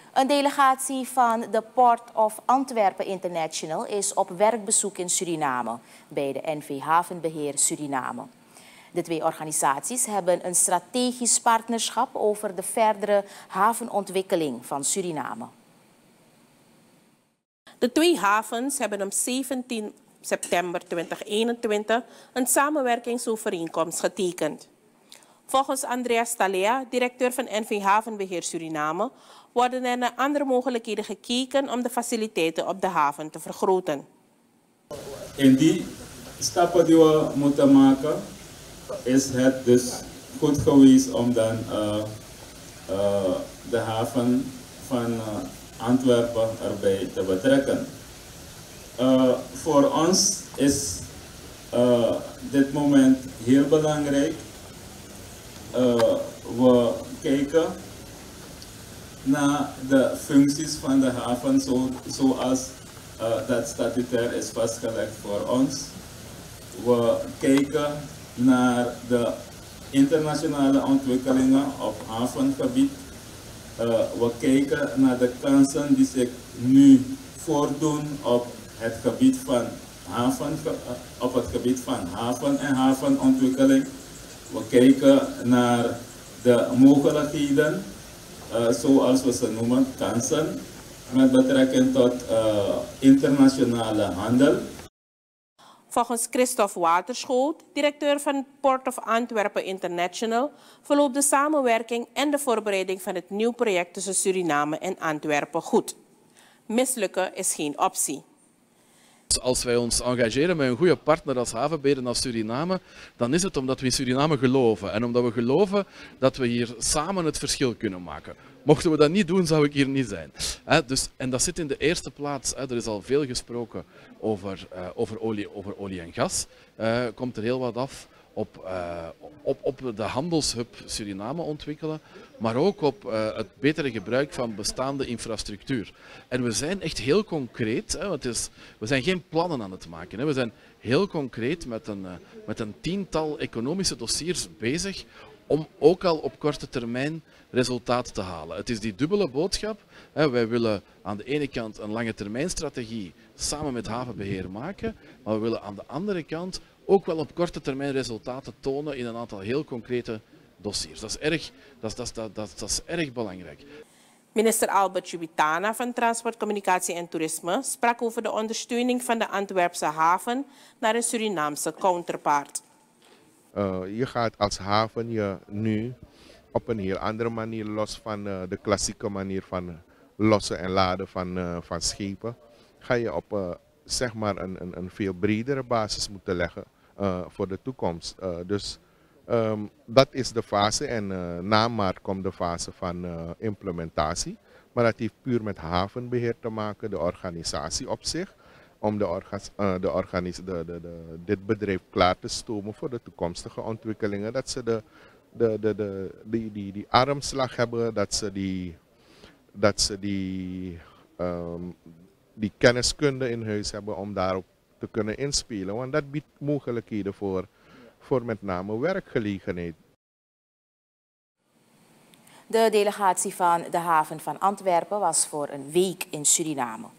Een delegatie van de Port of Antwerpen International is op werkbezoek in Suriname bij de NV Havenbeheer Suriname. De twee organisaties hebben een strategisch partnerschap over de verdere havenontwikkeling van Suriname. De twee havens hebben op 17 september 2021 een samenwerkingsovereenkomst getekend. Volgens Andreas Stalea, directeur van NV Havenbeheer Suriname, worden er naar andere mogelijkheden gekeken om de faciliteiten op de haven te vergroten. In die stappen die we moeten maken, is het dus goed geweest om dan de haven van Antwerpen erbij te betrekken. Voor ons is dit moment heel belangrijk. We kijken naar de functies van de haven zoals dat statutair is vastgelegd voor ons. We kijken naar de internationale ontwikkelingen op havengebied. We kijken naar de kansen die zich nu voordoen op het gebied van haven en havenontwikkeling. We kijken naar de mogelijkheden, zoals we ze noemen, kansen, met betrekking tot internationale handel. Volgens Christophe Waterschoot, directeur van Port of Antwerpen International, verloopt de samenwerking en de voorbereiding van het nieuw project tussen Suriname en Antwerpen goed. Mislukken is geen optie. Als wij ons engageren met een goede partner als havenbeheerder als Suriname, dan is het omdat we in Suriname geloven. En omdat we geloven dat we hier samen het verschil kunnen maken. Mochten we dat niet doen, zou ik hier niet zijn. En dat zit in de eerste plaats. Er is al veel gesproken over olie en gas. Komt er heel wat af op de handelshub Suriname ontwikkelen, maar ook op het betere gebruik van bestaande infrastructuur. En we zijn echt heel concreet, we zijn geen plannen aan het maken. We zijn heel concreet met een tiental economische dossiers bezig om ook al op korte termijn resultaat te halen. Het is die dubbele boodschap. Wij willen aan de ene kant een lange termijn strategie samen met havenbeheer maken, maar we willen aan de andere kant ook wel op korte termijn resultaten tonen in een aantal heel concrete dossiers. Dat is erg belangrijk. Minister Albert Jubitana van Transport, Communicatie en Toerisme sprak over de ondersteuning van de Antwerpse haven naar een Surinaamse counterpart. Je gaat als haven je nu op een heel andere manier los van de klassieke manier van lossen en laden van schepen. Ga je op zeg maar een veel bredere basis moeten leggen voor de toekomst. Dus dat is de fase en na maart komt de fase van implementatie. Maar dat heeft puur met havenbeheer te maken, de organisatie op zich. Om dit bedrijf klaar te stomen voor de toekomstige ontwikkelingen. Dat ze die armslag hebben, dat ze die kenniskunde in huis hebben om daarop te kunnen inspelen. Want dat biedt mogelijkheden voor met name werkgelegenheid. De delegatie van de haven van Antwerpen was voor een week in Suriname.